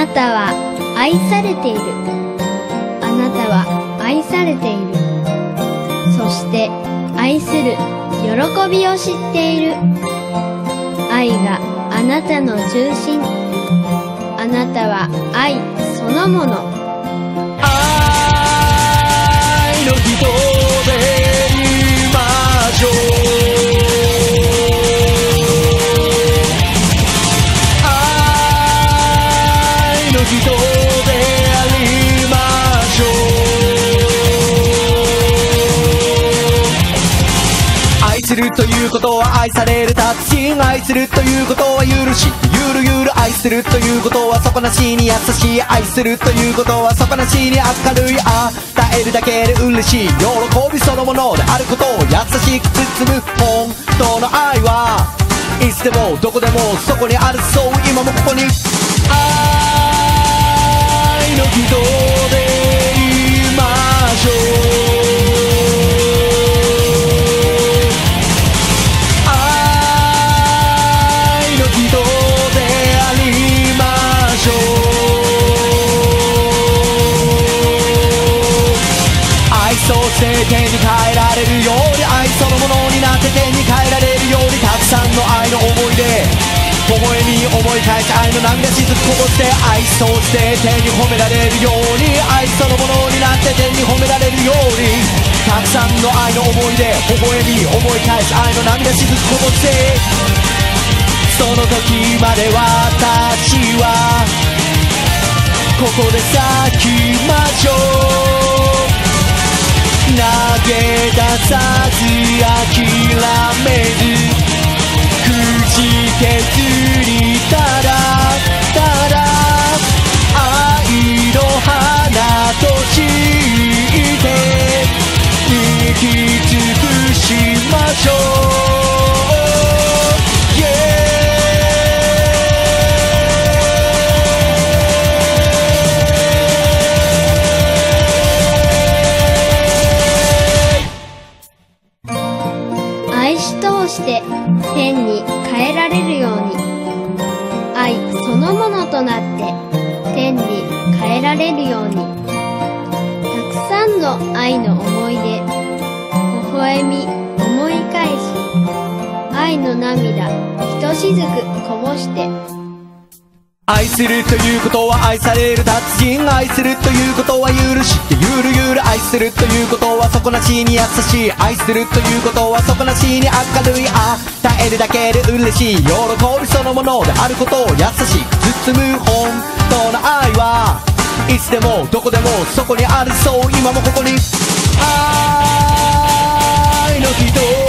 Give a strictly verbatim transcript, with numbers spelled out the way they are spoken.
なたは愛されている。あなたは愛されている。そして愛する喜びを知っている。愛があなたの中心。あなたは愛そのもの。 愛の人でいましょう。愛の人でありましょう。愛するということは愛される達人。愛するということは許しゆるゆる。愛するということは底なしに優しい。愛するということは底なしに明るい。与えるだけで嬉しい。喜びそのものであることを優しく包む。本当の愛はいつでもどこでもそこにある。そう今もここに。愛の人でいましょう。天に変えられるように。愛そのものになって天に変えられるように。たくさんの愛の思い出微笑み思い返し。愛の涙しずくこぼして愛そうして天に褒められるように。愛そのものになって天に褒められるように。たくさんの愛の思い出微笑み思い返し。愛の涙しずくこぼして、その時まで私はここで咲きましょう。投げ出さず諦めずくじけずり。ただただ愛の花として生き尽くしましょう。 愛し通して天に変えられるように。愛そのものとなって天に変えられるように。たくさんの愛の思い出微笑み思い返し。愛の涙ひとしずくこぼして。 愛するということは愛される達人。愛するということは許してゆるゆる。愛するということは底なしに優しい。愛するということは底なしに明るい。与えるだけで嬉しい。喜びそのものであることを優しく包む。本当の愛はいつでもどこでもそこにある。そう今もここに。愛の人